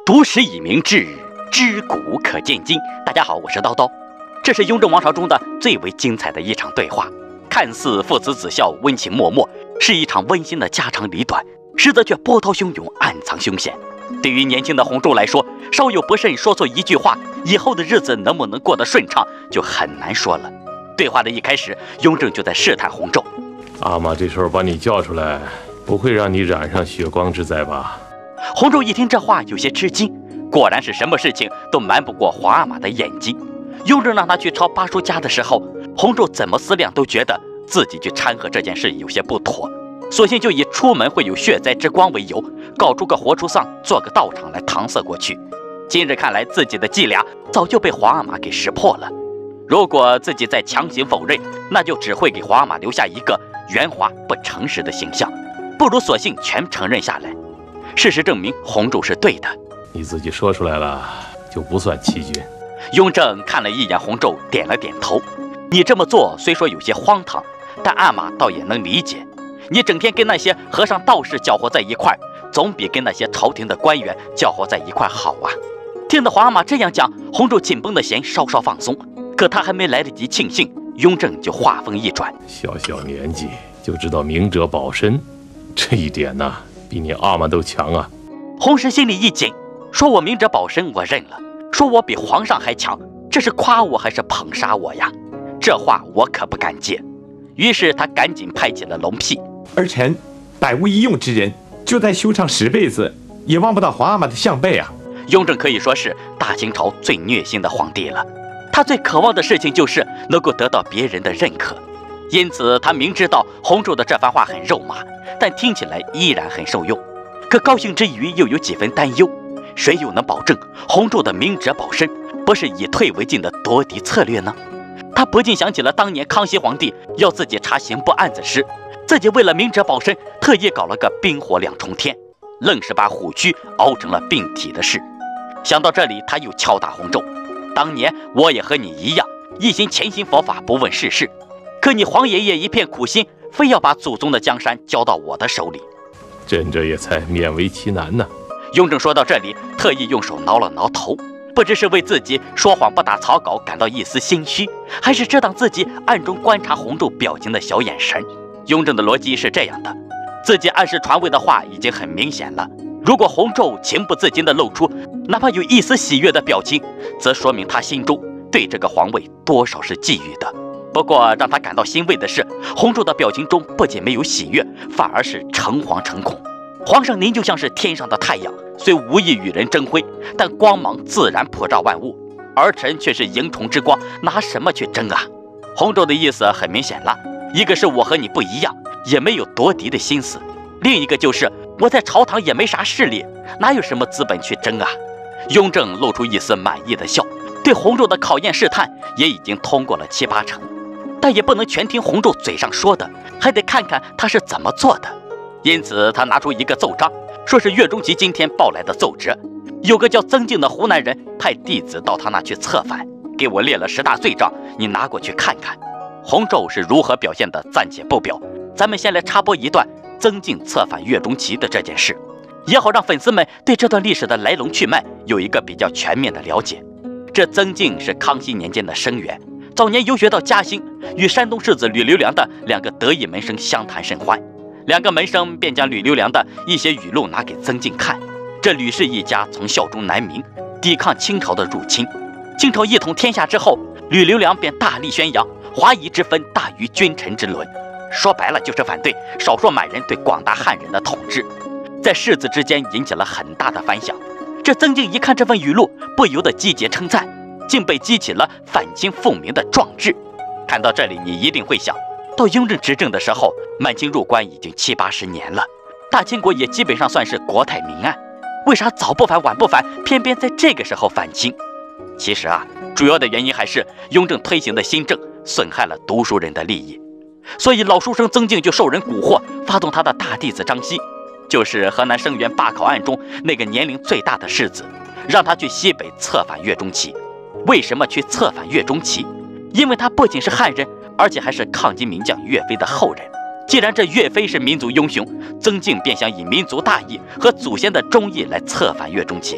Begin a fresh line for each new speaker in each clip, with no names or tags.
读史以明志，知古可鉴今。大家好，我是叨叨。这是雍正王朝中的最为精彩的一场对话，看似父慈子孝、温情脉脉，是一场温馨的家长里短，实则却波涛汹涌、暗藏凶险。对于年轻的洪仲来说，稍有不慎说错一句话，以后的日子能不能过得顺畅就很难说了。对话的一开始，雍正就在试探洪仲：
阿玛这时候把你叫出来，不会让你染上血光之灾吧？
洪仲一听这话，有些吃惊，果然是什么事情都瞒不过皇阿玛的眼睛。雍正让他去抄巴叔家的时候，洪仲怎么思量都觉得自己去掺和这件事有些不妥，索性就以出门会有血灾之光为由，搞出个活畜丧，做个道场来搪塞过去。今日看来，自己的伎俩早就被皇阿玛给识破了。如果自己再强行否认，那就只会给皇阿玛留下一个圆滑不诚实的形象，不如索性全承认下来。事实证明，洪仲是对的。
你自己说出来了，就不算欺君。
雍正看了一眼洪仲，点了点头。你这么做虽说有些荒唐，但阿玛倒也能理解。你整天跟那些和尚道士搅和在一块，总比跟那些朝廷的官员搅和在一块好啊。听得皇阿玛这样讲，洪仲紧绷的弦稍稍放松。可他还没来得及庆幸，雍正就话锋一转：
小小年纪就知道明哲保身，这一点呢，比你阿玛都强啊。
洪氏心里一紧，说我明哲保身我认了，说我比皇上还强，这是夸我还是捧杀我呀？这话我可不敢接。于是他赶紧拍起了龙屁：
儿臣百无一用之人，就再修唱10辈子，也望不到皇阿玛的项背啊！
雍正可以说是大清朝最虐心的皇帝了，他最渴望的事情就是能够得到别人的认可，因此他明知道洪仲的这番话很肉麻，但听起来依然很受用。可高兴之余又有几分担忧，谁又能保证洪仲的明哲保身不是以退为进的夺嫡策略呢？他不禁想起了当年康熙皇帝要自己查刑部案子时，自己为了明哲保身，特意搞了个冰火两重天，愣是把虎躯熬成了病体的事。想到这里，他又敲打洪仲：当年我也和你一样，一心潜心佛法，不问世事，可你皇爷爷一片苦心，非要把祖宗的江山交到我的手里，
朕这也才勉为其难呢。
雍正说到这里，特意用手挠了挠头，不知是为自己说谎不打草稿感到一丝心虚，还是遮挡自己暗中观察洪仲表情的小眼神。雍正的逻辑是这样的：自己暗示传位的话已经很明显了，如果洪仲情不自禁地露出哪怕有一丝喜悦的表情，则说明他心中对这个皇位多少是觊觎的。不过让他感到欣慰的是，洪仲的表情中不仅没有喜悦，反而是诚惶诚恐。皇上您就像是天上的太阳，虽无意与人争辉，但光芒自然普照万物，儿臣却是萤虫之光，拿什么去争啊？洪仲的意思很明显了，一个是我和你不一样，也没有夺嫡的心思，另一个就是我在朝堂也没啥势力，哪有什么资本去争啊？雍正露出一丝满意的笑，对洪仲的考验试探也已经通过了7、8成，但也不能全听洪仲嘴上说的，还得看看他是怎么做的。因此他拿出一个奏章，说是岳钟琪今天报来的奏折，有个叫曾静的湖南人派弟子到他那去策反，给我列了10大罪状，你拿过去看看。洪仲是如何表现的暂且不表，咱们先来插播一段曾静策反岳钟琪的这件事，也好让粉丝们对这段历史的来龙去脉有一个比较全面的了解。这曾静是康熙年间的生员，早年游学到嘉兴，与山东世子吕留良的2个得意门生相谈甚欢，2个门生便将吕留良的一些语录拿给曾静看。这吕氏一家曾效忠南明，抵抗清朝的入侵。清朝一统天下之后，吕留良便大力宣扬华夷之分大于君臣之伦，说白了就是反对少数满人对广大汉人的统治，在士子之间引起了很大的反响。这曾静一看这份语录，不由得击节称赞，竟被激起了反清复明的壮志。看到这里，你一定会想，到雍正执政的时候，满清入关已经70、80年了，大清国也基本上算是国泰民安，为啥早不反晚不反，偏偏在这个时候反清？其实啊，主要的原因还是雍正推行的新政损害了读书人的利益，所以老书生曾静就受人蛊惑，发动他的大弟子张熙，就是河南生源罢考案中那个年龄最大的世子，让他去西北策反岳钟琪。为什么去策反岳钟琪？因为他不仅是汉人，而且还是抗金名将岳飞的后人。既然这岳飞是民族英雄，曾静便想以民族大义和祖先的忠义来策反岳钟琪。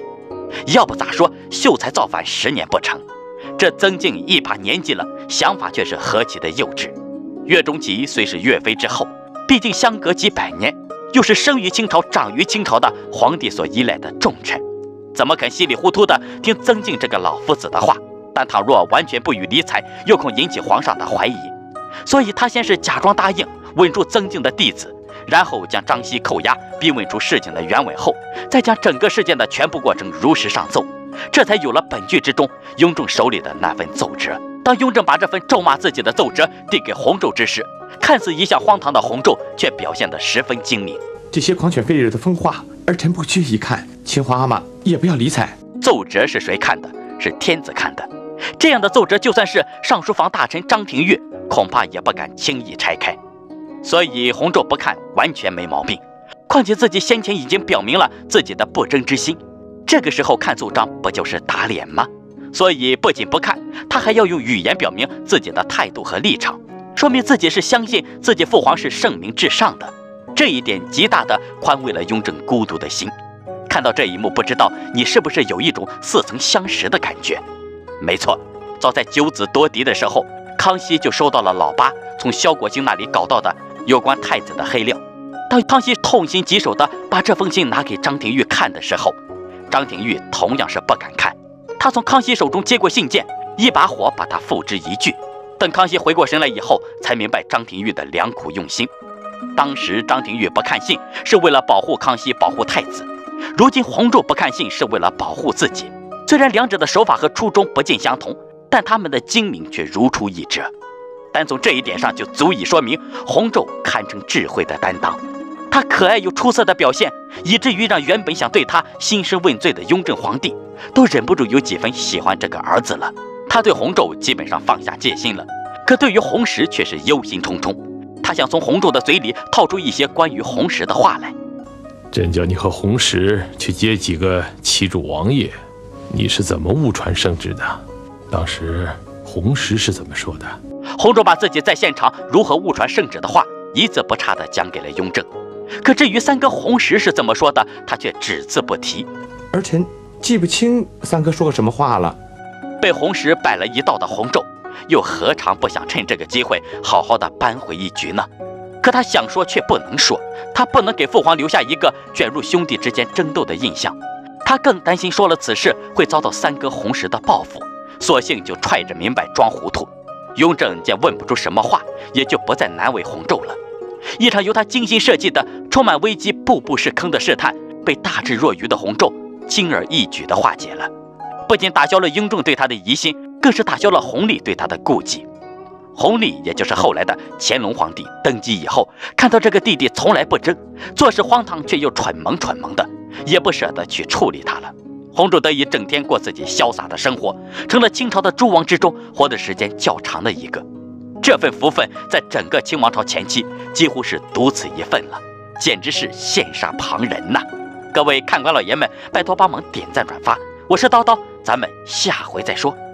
要不咋说秀才造反10年不成。这曾静一把年纪了，想法却是何其的幼稚。岳钟琪虽是岳飞之后，毕竟相隔几百年，又是生于清朝长于清朝的皇帝所依赖的重臣，怎么肯稀里糊涂的听曾静这个老夫子的话？但倘若完全不予理睬，又恐引起皇上的怀疑，所以他先是假装答应，稳住曾静的弟子，然后将张熙扣押，逼问出事情的原委后，再将整个事件的全部过程如实上奏，这才有了本剧之中雍正手里的那份奏折。当雍正把这份咒骂自己的奏折递给洪昼之时，看似一向荒唐的洪昼却表现得十分精明。
这些狂犬吠日的疯话，儿臣不去一看，请皇阿玛也不要理睬。
奏折是谁看的？是天子看的。这样的奏折，就算是上书房大臣张廷玉，恐怕也不敢轻易拆开。所以洪昼不看完全没毛病。况且自己先前已经表明了自己的不争之心，这个时候看奏章不就是打脸吗？所以不仅不看，他还要用语言表明自己的态度和立场，说明自己是相信自己父皇是圣明至上的。这一点极大的宽慰了雍正孤独的心。看到这一幕，不知道你是不是有一种似曾相识的感觉？没错，早在九子夺嫡的时候，康熙就收到了老八从萧国清那里搞到的有关太子的黑料。当康熙痛心疾首地把这封信拿给张廷玉看的时候，张廷玉同样是不敢看。他从康熙手中接过信件，一把火把它付之一炬。等康熙回过神来以后，才明白张廷玉的良苦用心。当时张廷玉不看信是为了保护康熙，保护太子，如今洪昼不看信是为了保护自己。虽然两者的手法和初衷不尽相同，但他们的精明却如出一辙。单从这一点上就足以说明洪昼堪称智慧的担当。他可爱又出色的表现，以至于让原本想对他兴师问罪的雍正皇帝都忍不住有几分喜欢这个儿子了。他对洪昼基本上放下戒心了，可对于洪石却是忧心忡忡。他想从洪昼的嘴里套出一些关于洪石的话来。
朕叫你和洪石去接几个旗主王爷，你是怎么误传圣旨的？当时洪石是怎么说的？
洪昼把自己在现场如何误传圣旨的话一字不差地讲给了雍正。可至于三哥洪石是怎么说的，他却只字不提。
儿臣记不清三哥说过什么话了。
被洪石摆了一道的洪昼，又何尝不想趁这个机会好好的扳回一局呢？可他想说却不能说，他不能给父皇留下一个卷入兄弟之间争斗的印象。他更担心说了此事会遭到三哥洪石的报复，索性就揣着明白装糊涂。雍正见问不出什么话，也就不再难为洪昼了。一场由他精心设计的充满危机、步步是坑的试探，被大智若愚的洪昼轻而易举地化解了。不仅打消了雍正对他的疑心，更是打消了弘历对他的顾忌。弘历也就是后来的乾隆皇帝登基以后，看到这个弟弟从来不争，做事荒唐却又蠢萌的，也不舍得去处理他了。洪昼得以整天过自己潇洒的生活，成了清朝的诸王之中活的时间较长的一个。这份福分在整个清王朝前期几乎是独此一份了，简直是羡煞旁人呐！各位看官老爷们，拜托帮忙点赞转发，我是叨叨，咱们下回再说。